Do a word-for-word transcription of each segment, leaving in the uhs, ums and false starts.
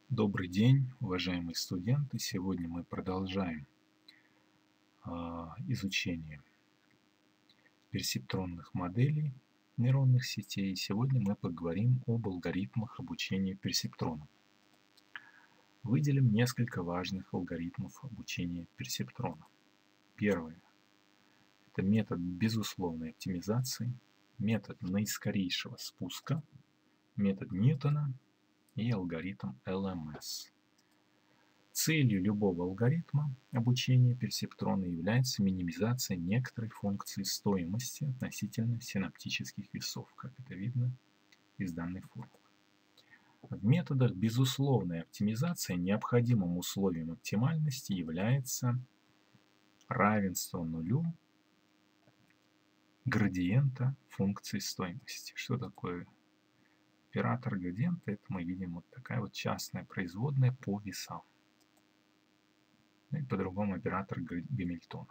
Добрый день, уважаемые студенты! Сегодня мы продолжаем а, изучение персептронных моделей нейронных сетей. Сегодня мы поговорим об алгоритмах обучения персептроном. Выделим несколько важных алгоритмов обучения персептрона. Первый – это метод безусловной оптимизации, метод наискорейшего спуска, метод Ньютона и алгоритм эл эм эс. Целью любого алгоритма обучения персептрона является минимизация некоторой функции стоимости относительно синаптических весов, как это видно из данной формулы. В методах безусловной оптимизации необходимым условием оптимальности является равенство нулю градиента функции стоимости. Что такое оператор градиента? Это мы видим вот такая вот частная производная по весам. И по-другому оператор Гамильтона.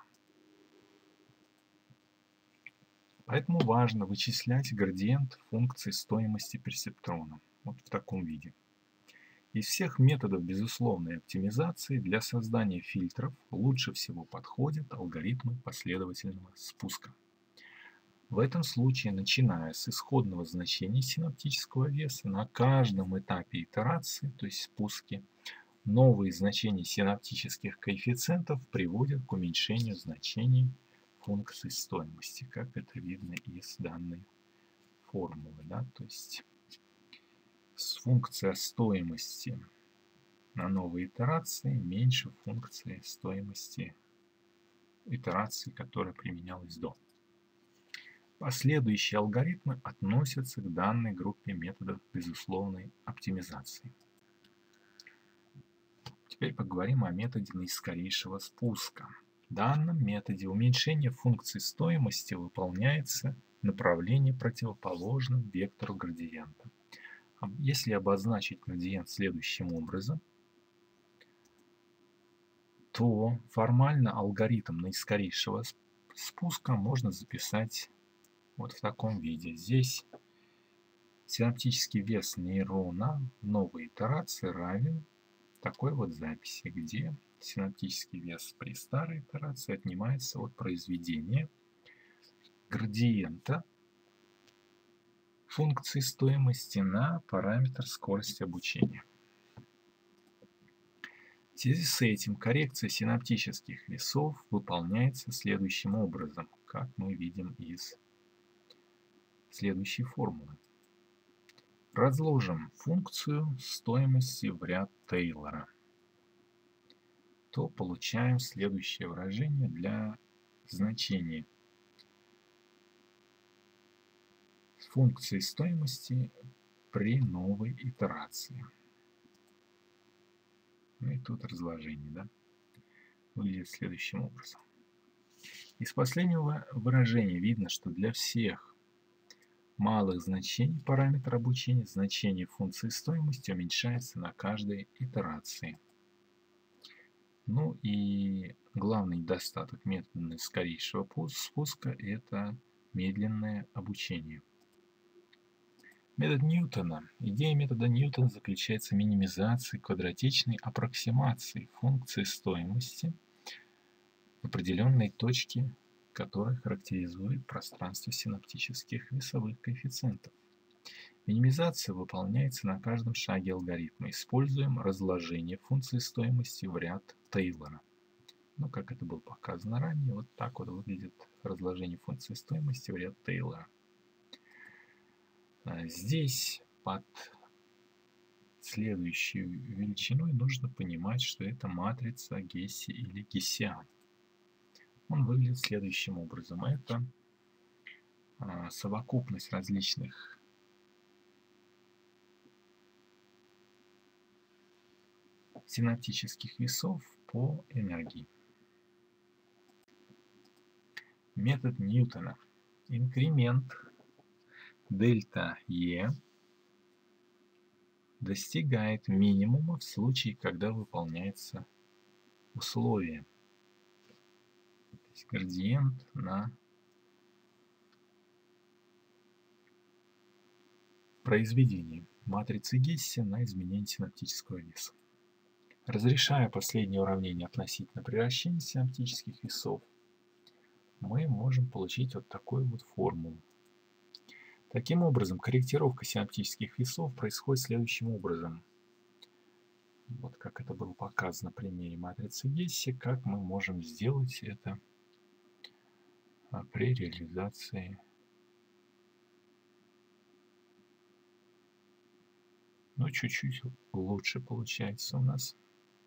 Поэтому важно вычислять градиент функции стоимости персептрона вот в таком виде. Из всех методов безусловной оптимизации для создания фильтров лучше всего подходят алгоритмы последовательного спуска. В этом случае, начиная с исходного значения синаптического веса, на каждом этапе итерации, то есть спуске, новые значения синаптических коэффициентов приводят к уменьшению значений функции стоимости, как это видно из данной формулы. Да? То есть функция стоимости на новой итерации меньше функции стоимости итерации, которая применялась до. Последующие алгоритмы относятся к данной группе методов безусловной оптимизации. Теперь поговорим о методе наискорейшего спуска. В данном методе уменьшение функции стоимости выполняется в направлении противоположном вектору градиента. Если обозначить градиент следующим образом, то формально алгоритм наискорейшего спуска можно записать вот в таком виде. Здесь синаптический вес нейрона в новой итерации равен такой вот записи, где синаптический вес при старой итерации отнимается от произведения градиента функции стоимости на параметр скорости обучения. В связи с этим коррекция синаптических весов выполняется следующим образом, как мы видим из следующей формулы. Разложим функцию стоимости в ряд Тейлора, то получаем следующее выражение для значения функции стоимости при новой итерации. Ну и тут разложение, да, выглядит следующим образом. Из последнего выражения видно, что для всех малых значений параметра обучения значение функции стоимости уменьшается на каждой итерации. Ну и главный недостаток метода наискорейшего спуска – это медленное обучение. Метод Ньютона. Идея метода Ньютона заключается в минимизации квадратичной аппроксимации функции стоимости в определенной точке, которая характеризует пространство синаптических весовых коэффициентов. Минимизация выполняется на каждом шаге алгоритма. Используем разложение функции стоимости в ряд Тейлора. Ну, как это было показано ранее, вот так вот выглядит разложение функции стоимости в ряд Тейлора. Здесь под следующей величиной нужно понимать, что это матрица Гесси или Гессиан. Он выглядит следующим образом. Это а, совокупность различных синаптических весов по энергии. Метод Ньютона. Инкремент дельта Е достигает минимума в случае, когда выполняется условие. То есть градиент на произведение. матрицы Гесси на изменение синаптического веса. Разрешая последнее уравнение относительно превращения синаптических весов, мы можем получить вот такую вот формулу. Таким образом, корректировка синаптических весов происходит следующим образом. Вот как это было показано на примере матрицы Гесси, как мы можем сделать это при реализации. Ну, чуть-чуть лучше получается у нас.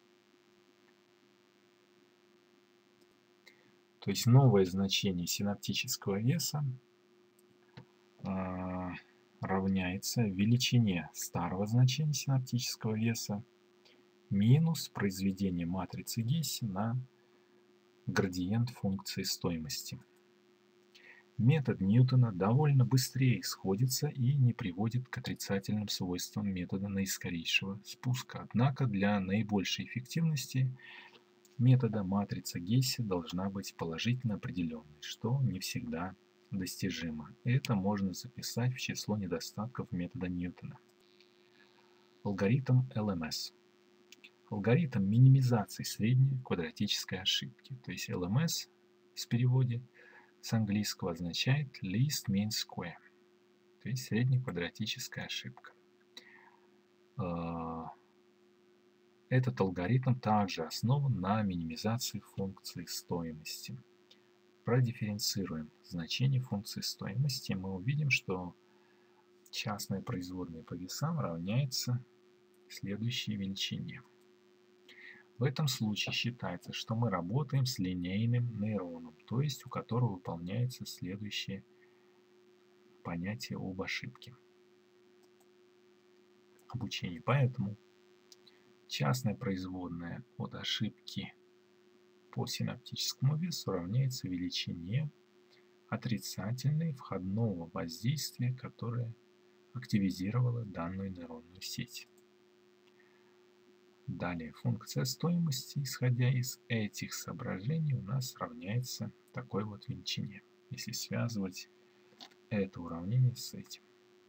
То есть новое значение синаптического веса э, равняется величине старого значения синаптического веса минус произведение матрицы Гесси на градиент функции стоимости. Метод Ньютона довольно быстрее сходится и не приводит к отрицательным свойствам метода наискорейшего спуска. Однако для наибольшей эффективности метода матрица Гесси должна быть положительно определенной, что не всегда достижимо. Это можно записать в число недостатков метода Ньютона. Алгоритм эл эм эс. Алгоритм минимизации средней квадратической ошибки. То есть эл эм эс в переводе с английского означает least mean square, то есть средняя квадратическая ошибка. Этот алгоритм также основан на минимизации функции стоимости. Продифференцируем значение функции стоимости, мы увидим, что частная производная по весам равняется следующей величине. В этом случае считается, что мы работаем с линейным нейроном, то есть у которого выполняется следующее понятие об ошибке обучения. Поэтому частная производная от ошибки по синаптическому весу равняется величине отрицательной входного воздействия, которое активизировало данную нейронную сеть. Далее, функция стоимости, исходя из этих соображений, у нас равняется такой вот величине, если связывать это уравнение с этим.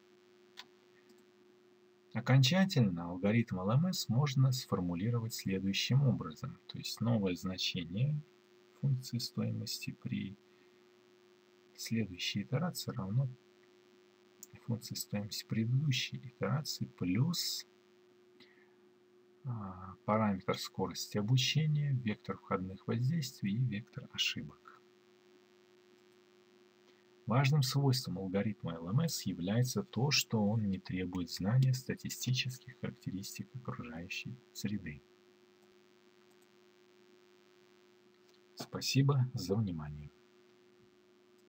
Окончательно алгоритм эл эм эс можно сформулировать следующим образом. То есть новое значение функции стоимости при следующей итерации равно функции стоимости предыдущей итерации плюс параметр скорости обучения, вектор входных воздействий и вектор ошибок. Важным свойством алгоритма эл эм эс является то, что он не требует знания статистических характеристик окружающей среды. Спасибо за внимание.